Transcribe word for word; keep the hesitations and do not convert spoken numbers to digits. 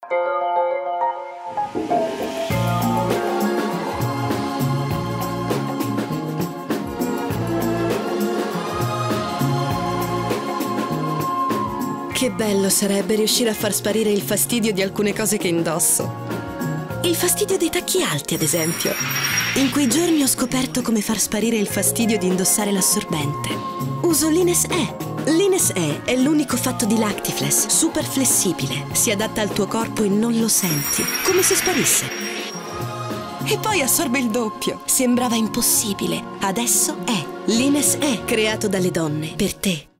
Che bello sarebbe riuscire a far sparire il fastidio di alcune cose che indosso. Il fastidio dei tacchi alti, ad esempio. In quei giorni ho scoperto come far sparire il fastidio di indossare l'assorbente. Uso l'Ines E. L'Ines E è l'unico fatto di Lactiflex, super flessibile. Si adatta al tuo corpo e non lo senti, come se sparisse. E poi assorbe il doppio. Sembrava impossibile. Adesso è l'Ines E, creato dalle donne, per te.